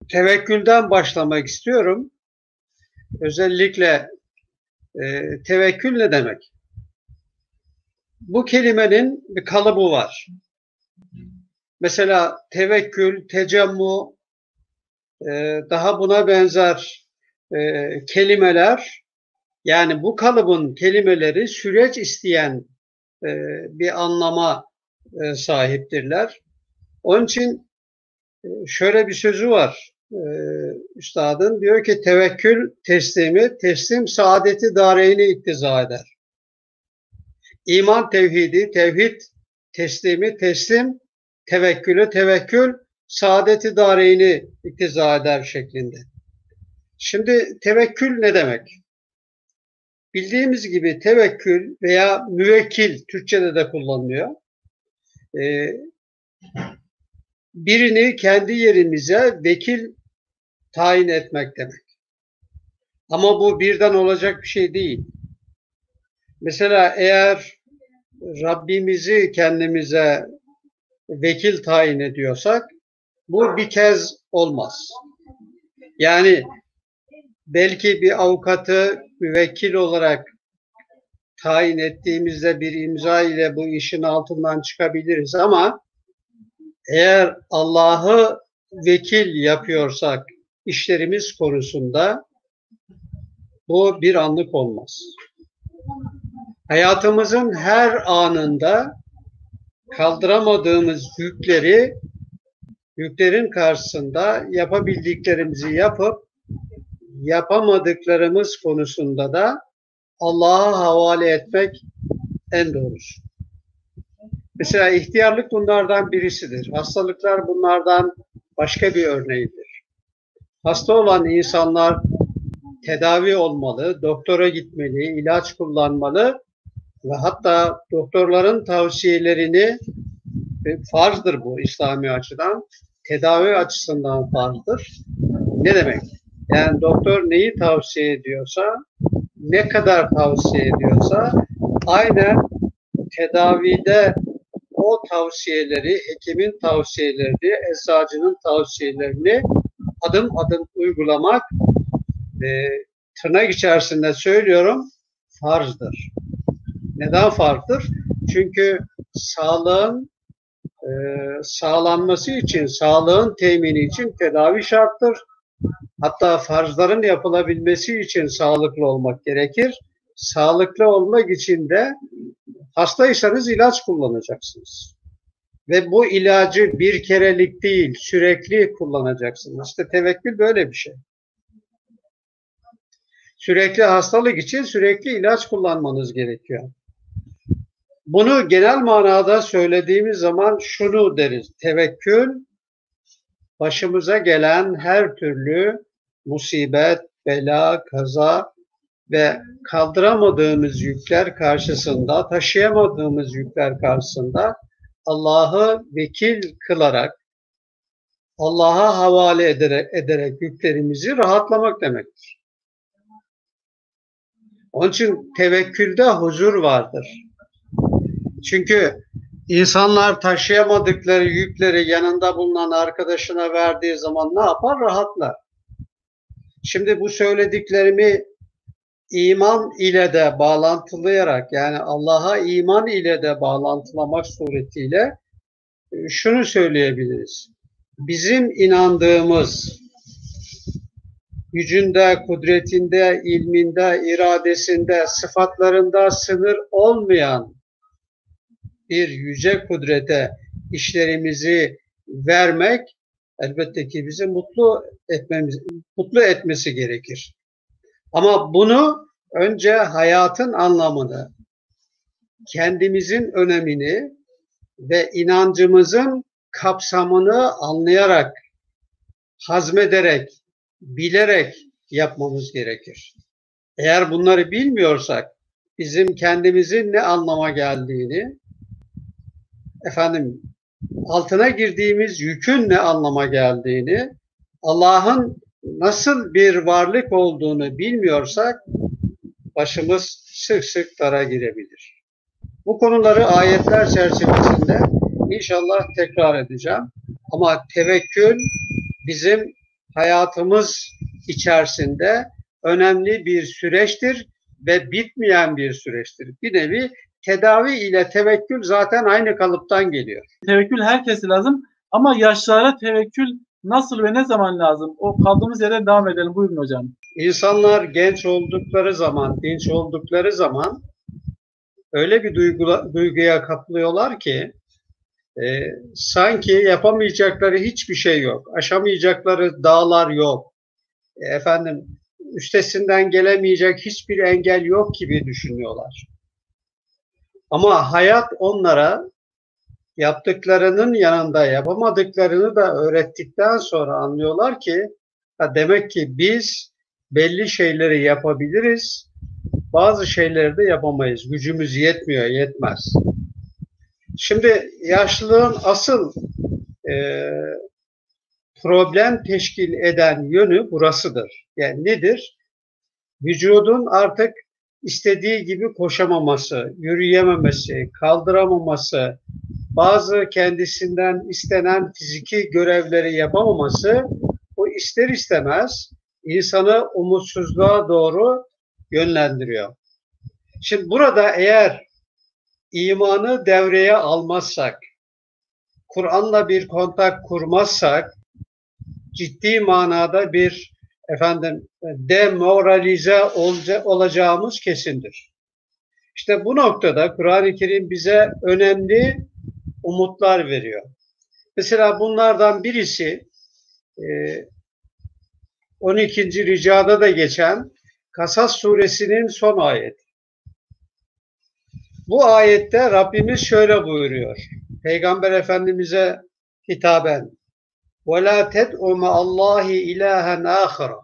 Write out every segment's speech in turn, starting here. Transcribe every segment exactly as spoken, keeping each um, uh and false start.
Tevekkülden başlamak istiyorum. Özellikle e, tevekkül ne demek? Bu kelimenin bir kalıbı var. Mesela tevekkül, tecemmu, e, daha buna benzer e, kelimeler, yani bu kalıbın kelimeleri süreç isteyen e, bir anlama e, sahiptirler. Onun için e, şöyle bir sözü var. E, Üstadın diyor ki tevekkül teslimi, teslim saadeti dareyni iktiza eder. İman tevhidi, tevhid teslimi, teslim tevekkülü, tevekkül saadeti dareyni iktiza eder şeklinde. Şimdi tevekkül ne demek? Bildiğimiz gibi tevekkül veya müvekkil Türkçe'de de kullanılıyor. Ee, birini kendi yerimize vekil tayin etmek demek. Ama bu birden olacak bir şey değil. Mesela eğer Rabbimizi kendimize vekil tayin ediyorsak bu bir kez olmaz. Yani belki bir avukatı müvekkil olarak tayin ettiğimizde bir imza ile bu işin altından çıkabiliriz ama eğer Allah'ı vekil yapıyorsak işlerimiz konusunda bu bir anlık olmaz. Hayatımızın her anında kaldıramadığımız yükleri, yüklerin karşısında yapabildiklerimizi yapıp yapamadıklarımız konusunda da Allah'a havale etmek en doğrusu. Mesela ihtiyarlık bunlardan birisidir. Hastalıklar bunlardan başka bir örneğidir. Hasta olan insanlar tedavi olmalı, doktora gitmeli, ilaç kullanmalı ve hatta doktorların tavsiyelerini, farzdır bu İslami açıdan, tedavi açısından farzdır. Ne demek? Yani doktor neyi tavsiye ediyorsa, ne kadar tavsiye ediyorsa, aynen tedavide o tavsiyeleri, hekimin tavsiyelerini, eczacının tavsiyelerini adım adım uygulamak, e, tırnak içerisinde söylüyorum, farzdır. Neden farzdır? Çünkü sağlığın e, sağlanması için, sağlığın temini için tedavi şarttır. Hatta farzların yapılabilmesi için sağlıklı olmak gerekir. Sağlıklı olmak için de hastaysanız ilaç kullanacaksınız. Ve bu ilacı bir kerelik değil, sürekli kullanacaksınız. İşte tevekkül böyle bir şey. Sürekli hastalık için sürekli ilaç kullanmanız gerekiyor. Bunu genel manada söylediğimiz zaman şunu deriz. Tevekkül, başımıza gelen her türlü musibet, bela, kaza ve kaldıramadığımız yükler karşısında, taşıyamadığımız yükler karşısında Allah'ı vekil kılarak, Allah'a havale ederek, ederek yüklerimizi rahatlamak demektir. Onun için tevekkülde huzur vardır. Çünkü insanlar taşıyamadıkları yükleri yanında bulunan arkadaşına verdiği zaman ne yapar? Rahatlar. Şimdi bu söylediklerimi iman ile de bağlantılayarak, yani Allah'a iman ile de bağlantılamak suretiyle şunu söyleyebiliriz. Bizim inandığımız gücünde, kudretinde, ilminde, iradesinde, sıfatlarında sınır olmayan bir yüce kudrete işlerimizi vermek elbette ki bizi mutlu etmemiz, mutlu etmesi gerekir. Ama bunu önce hayatın anlamını, kendimizin önemini ve inancımızın kapsamını anlayarak, hazmederek, bilerek yapmamız gerekir. Eğer bunları bilmiyorsak, bizim kendimizin ne anlama geldiğini, efendim, altına girdiğimiz yükün ne anlama geldiğini, Allah'ın nasıl bir varlık olduğunu bilmiyorsak, başımız sık sık dara girebilir. Bu konuları ayetler çerçevesinde inşallah tekrar edeceğim. Ama tevekkül bizim hayatımız içerisinde önemli bir süreçtir ve bitmeyen bir süreçtir. Bir nevi tedavi ile tevekkül zaten aynı kalıptan geliyor. Tevekkül herkese lazım ama yaşlılara tevekkül nasıl ve ne zaman lazım? O kaldığımız yerden devam edelim. Buyurun hocam. İnsanlar genç oldukları zaman, dinç oldukları zaman öyle bir duygu, duyguya kapılıyorlar ki e, sanki yapamayacakları hiçbir şey yok. Aşamayacakları dağlar yok. E, efendim üstesinden gelemeyecek hiçbir engel yok gibi düşünüyorlar. Ama hayat onlara yaptıklarının yanında yapamadıklarını da öğrettikten sonra anlıyorlar ki ha demek ki biz belli şeyleri yapabiliriz, bazı şeyleri de yapamayız. Gücümüz yetmiyor, yetmez. Şimdi yaşlılığın asıl e, problem teşkil eden yönü burasıdır. Yani nedir? Vücudun artık istediği gibi koşamaması, yürüyememesi, kaldıramaması, bazı kendisinden istenen fiziki görevleri yapamaması, bu ister istemez insanı umutsuzluğa doğru yönlendiriyor. Şimdi burada eğer imanı devreye almazsak, Kur'an'la bir kontak kurmazsak, ciddi manada bir efendim demoralize olacağımız kesindir. İşte bu noktada Kur'an-ı Kerim bize önemli umutlar veriyor. Mesela bunlardan birisi on ikinci ricada da geçen Kasas suresinin son ayeti. Bu ayette Rabbimiz şöyle buyuruyor. Peygamber Efendimiz'e hitaben وَلَا تَدْعُ مَا اللّٰهِ اِلَٰهًا آخَرًا.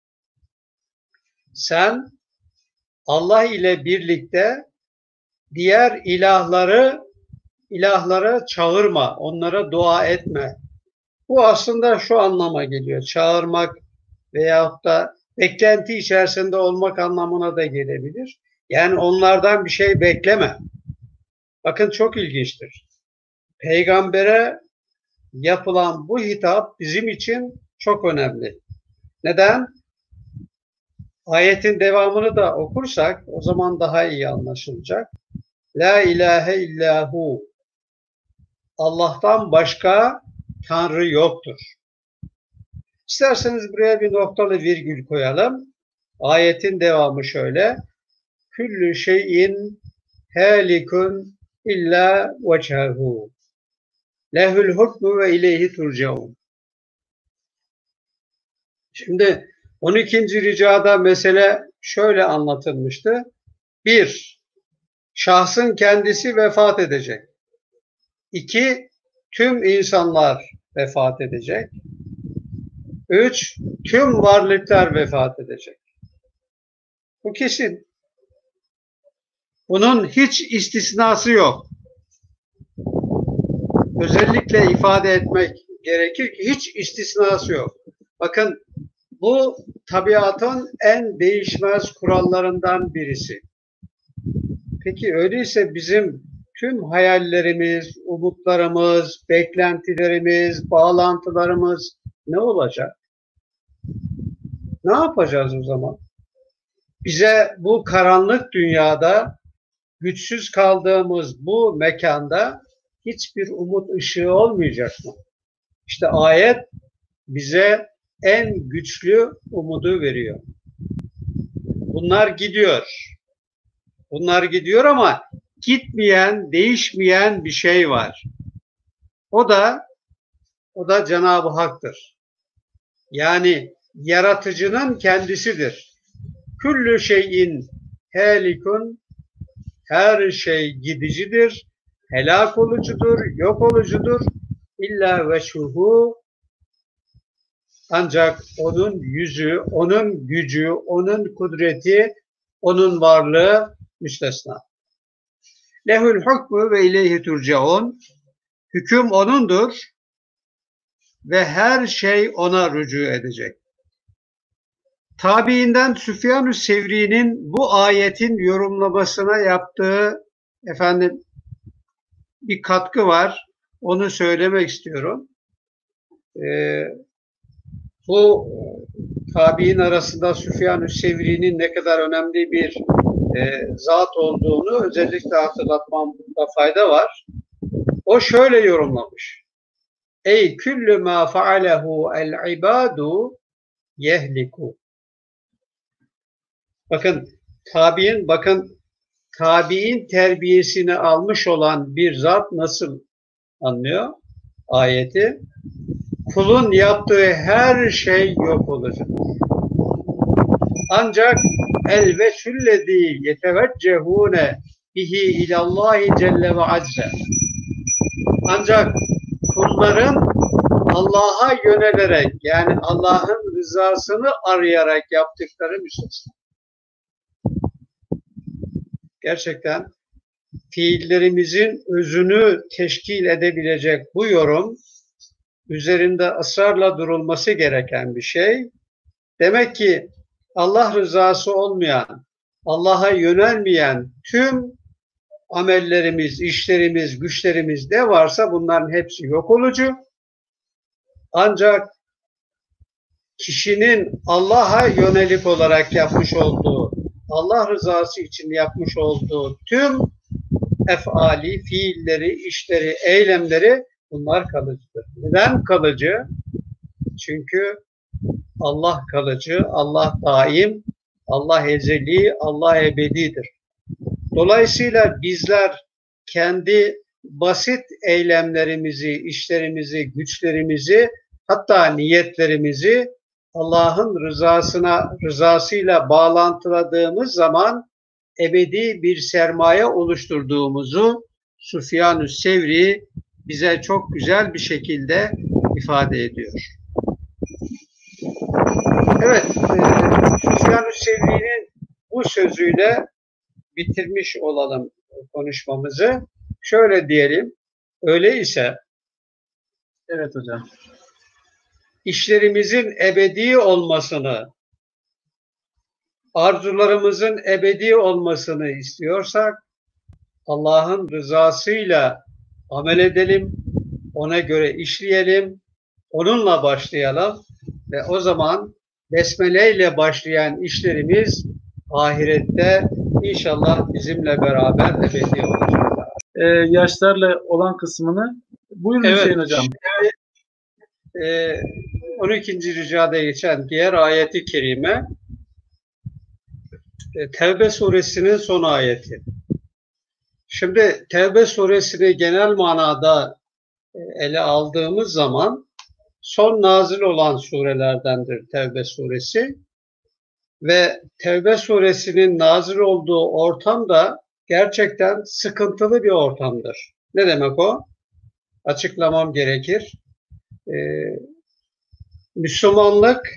Sen Allah ile birlikte diğer ilahları ilahlara çağırma, onlara dua etme. Bu aslında şu anlama geliyor. Çağırmak veyahut da beklenti içerisinde olmak anlamına da gelebilir. Yani onlardan bir şey bekleme. Bakın çok ilginçtir. Peygambere yapılan bu hitap bizim için çok önemli. Neden? Ayetin devamını da okursak o zaman daha iyi anlaşılacak. La ilahe illahu. Allah'tan başka Tanrı yoktur. İsterseniz buraya bir noktalı virgül koyalım. Ayetin devamı şöyle. Küllü şeyin helikun illa veçhehu. Lehül hukmu ve ileyhi turcaun. Şimdi on ikinci ricada mesele şöyle anlatılmıştı. Bir, şahsın kendisi vefat edecek. İki, tüm insanlar vefat edecek. Üç, tüm varlıklar vefat edecek. Bu kesin. Bunun hiç istisnası yok. Özellikle ifade etmek gerekir ki hiç istisnası yok. Bakın bu tabiatın en değişmez kurallarından birisi. Peki öyleyse bizim tüm hayallerimiz, umutlarımız, beklentilerimiz, bağlantılarımız ne olacak? Ne yapacağız o zaman? Bize bu karanlık dünyada, güçsüz kaldığımız bu mekanda hiçbir umut ışığı olmayacak mı? İşte ayet bize en güçlü umudu veriyor. Bunlar gidiyor. Bunlar gidiyor ama gitmeyen, değişmeyen bir şey var. O da o da Cenab-ı Hak'tır. Yani yaratıcının kendisidir. Küllü şeyin helikun, her şey gidicidir, helak olucudur, yok olucudur. İlla veşhuhu, ancak onun yüzü, onun gücü, onun kudreti, onun varlığı müstesna. Lehül hukmu ve ileyhi turcaun. Hüküm onundur ve her şey ona rücu edecek. Tabiinden Süfyan-ı Sevri'nin bu ayetin yorumlamasına yaptığı efendim bir katkı var. Onu söylemek istiyorum. Ee, Bu tabi'in arasında Süfyan-ı Sevri'nin ne kadar önemli bir e, zat olduğunu özellikle hatırlatmamda fayda var. O şöyle yorumlamış. Ey küllü ma faalehu el ibadu yehliku. Bakın tabi'in bakın tabi'in terbiyesini almış olan bir zat nasıl anlıyor ayeti? Kulun yaptığı her şey yok olacak. Ancak el veçüllezî yeteveccehûne bihi ilallahi celle ve azze. Ancak kulların Allah'a yönelerek yani Allah'ın rızasını arayarak yaptıkları müstesna. Gerçekten fiillerimizin özünü teşkil edebilecek bu yorum üzerinde ısrarla durulması gereken bir şey. Demek ki Allah rızası olmayan, Allah'a yönelmeyen tüm amellerimiz, işlerimiz, güçlerimiz ne varsa bunların hepsi yok olucu. Ancak kişinin Allah'a yönelik olarak yapmış olduğu, Allah rızası için yapmış olduğu tüm efali, fiilleri, işleri, eylemleri bunlar kalıcıdır. Neden kalıcı? Çünkü Allah kalıcı, Allah daim, Allah ezeli, Allah ebedidir. Dolayısıyla bizler kendi basit eylemlerimizi, işlerimizi, güçlerimizi, hatta niyetlerimizi Allah'ın rızasına, rızasıyla bağlantıladığımız zaman ebedi bir sermaye oluşturduğumuzu Süfyan-ı Sevri bize çok güzel bir şekilde ifade ediyor. Evet, e, Süfyan-ı Sevri'nin bu sözüyle bitirmiş olalım konuşmamızı. Şöyle diyelim, öyleyse Evet hocam. işlerimizin ebedi olmasını, arzularımızın ebedi olmasını istiyorsak Allah'ın rızasıyla amel edelim, ona göre işleyelim, onunla başlayalım ve o zaman besmele ile başlayan işlerimiz ahirette inşallah bizimle beraber ebedi olacak. Ee, yaşlarla olan kısmını buyurun Evet, Hüseyin hocam. Şimdi, e, on ikinci ricada geçen diğer ayeti kerime e, Tevbe suresinin son ayeti. Şimdi Tevbe suresini genel manada e, ele aldığımız zaman son nazil olan surelerdendir Tevbe suresi ve Tevbe suresinin nazil olduğu ortam da gerçekten sıkıntılı bir ortamdır. Ne demek o? Açıklamam gerekir. Ee, Müslümanlık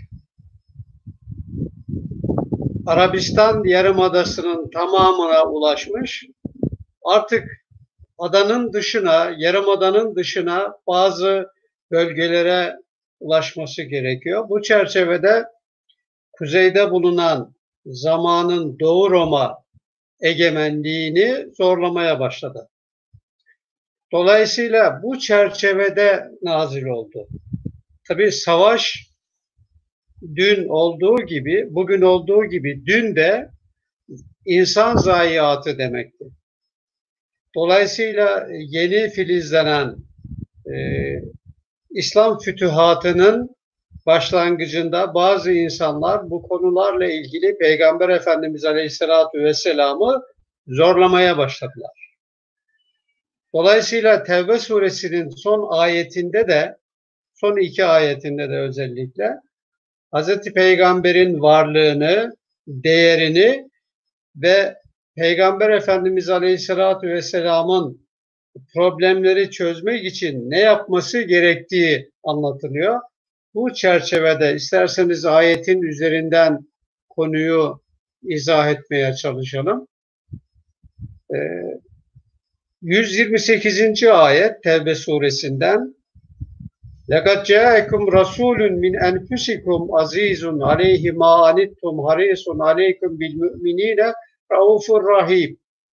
Arabistan Yarımadası'nın tamamına ulaşmış. Artık adanın dışına, yarımadanın dışına bazı bölgelere ulaşması gerekiyor. Bu çerçevede kuzeyde bulunan zamanın Doğu Roma egemenliğini zorlamaya başladı. Dolayısıyla bu çerçevede nazil oldu. Tabii savaş dün olduğu gibi, bugün olduğu gibi dün de insan zayiatı demekti. Dolayısıyla yeni filizlenen e, İslam fütühatının başlangıcında bazı insanlar bu konularla ilgili Peygamber Efendimiz Aleyhisselatü Vesselam'ı zorlamaya başladılar. Dolayısıyla Tevbe suresinin son ayetinde de, son iki ayetinde de özellikle Hazreti Peygamber'in varlığını, değerini ve Peygamber Efendimiz Aleyhisselatü Vesselam'ın problemleri çözmek için ne yapması gerektiği anlatılıyor. Bu çerçevede isterseniz ayetin üzerinden konuyu izah etmeye çalışalım. Ee, yüz yirmi sekizinci ayet Tevbe suresinden لَقَدْ جَاءَكُمْ رَسُولٌ مِنْ أَنْفُسِكُمْ عَزِيزٌ عَلَيْهِ مَا عَنِتُّمْ حَرِيصٌ عَلَيْكُمْ بِالْمُؤْمِنِينَ رَؤُوفٌ رَحِيمٌ.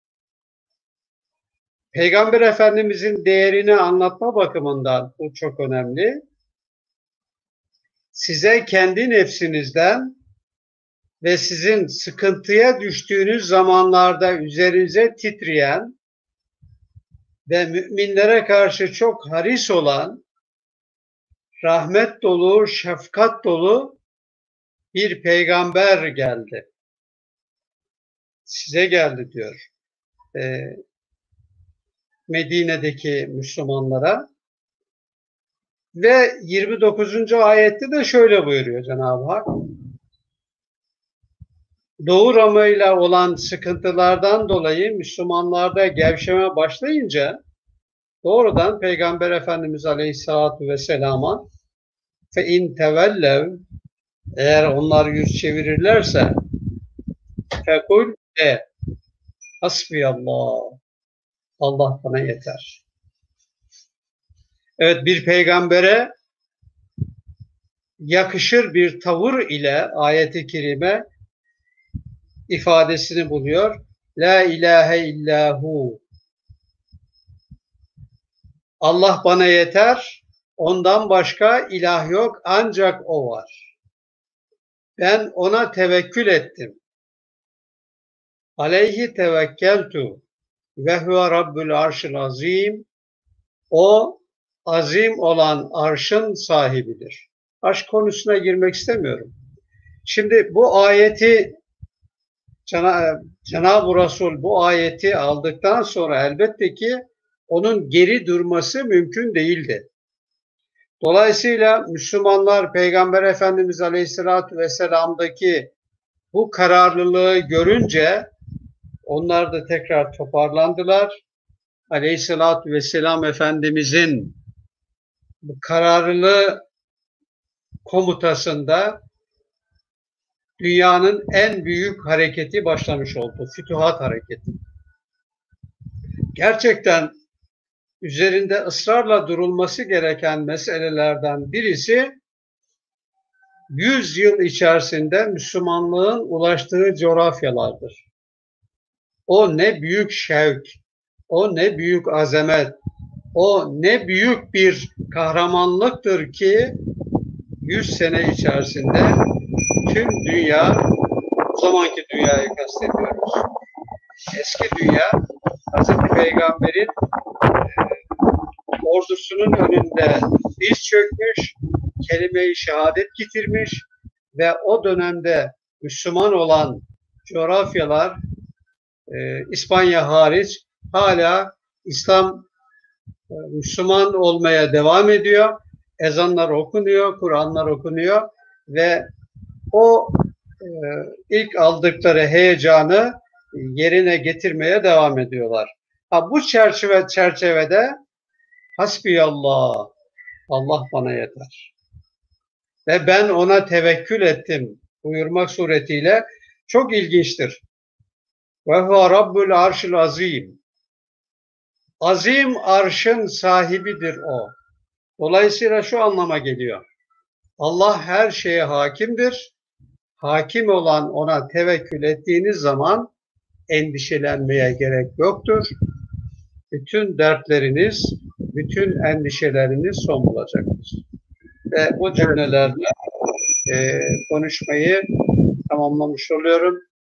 Peygamber Efendimizin değerini anlatma bakımından bu çok önemli. size kendi nefsinizden ve sizin sıkıntıya düştüğünüz zamanlarda üzerinize titreyen ve müminlere karşı çok haris olan, rahmet dolu, şefkat dolu bir peygamber geldi. Size geldi diyor. Ee, Medine'deki Müslümanlara. Ve yirmi dokuzuncu ayette de şöyle buyuruyor Cenab-ı Hak. Doğu Rama'yla olan sıkıntılardan dolayı Müslümanlarda gevşeme başlayınca doğrudan Peygamber Efendimiz Aleyhisselatü Vesselam'a fe in tevellev, eğer onlar yüz çevirirlerse fekul de hasbiyallah, Allah bana yeter. Evet, bir peygambere yakışır bir tavır ile ayet-i kerime ifadesini buluyor. La ilahe illahu. Allah bana yeter, ondan başka ilah yok, ancak o var. Ben ona tevekkül ettim. Aleyhi tevekkeltu ve huve rabbul arşil azim. O azim olan arşın sahibidir. Arş konusuna girmek istemiyorum. Şimdi bu ayeti Cana- Cenab-ı Resul bu ayeti aldıktan sonra elbette ki onun geri durması mümkün değildi. Dolayısıyla Müslümanlar Peygamber Efendimiz Aleyhisselatü Vesselam'daki bu kararlılığı görünce onlar da tekrar toparlandılar. Aleyhisselatü Vesselam Efendimizin bu kararlı komutasında dünyanın en büyük hareketi başlamış oldu. Fütuhat hareketi. Gerçekten üzerinde ısrarla durulması gereken meselelerden birisi yüz yıl içerisinde Müslümanlığın ulaştığı coğrafyalardır. O ne büyük şevk, o ne büyük azamet, o ne büyük bir kahramanlıktır ki yüz sene içerisinde tüm dünya, o zamanki dünyayı kastediyoruz. Eski dünya, Hazreti Peygamber'in e, ordusunun önünde diz çökmüş, kelime-i şehadet getirmiş ve o dönemde Müslüman olan coğrafyalar, e, İspanya hariç hala İslam e, Müslüman olmaya devam ediyor. Ezanlar okunuyor, Kur'anlar okunuyor ve o e, ilk aldıkları heyecanı yerine getirmeye devam ediyorlar. Ha, bu çerçeve çerçevede hasbiyallah, Allah bana yeter. Ve ben ona tevekkül ettim buyurmak suretiyle çok ilginçtir. Ve huve rabbul arşil azim. Azim arşın sahibidir o. Dolayısıyla şu anlama geliyor. Allah her şeye hakimdir. Hakim olan ona tevekkül ettiğiniz zaman endişelenmeye gerek yoktur. Bütün dertleriniz, bütün endişeleriniz son bulacaktır. Ve bu cümlelerle e, konuşmayı tamamlamış oluyorum.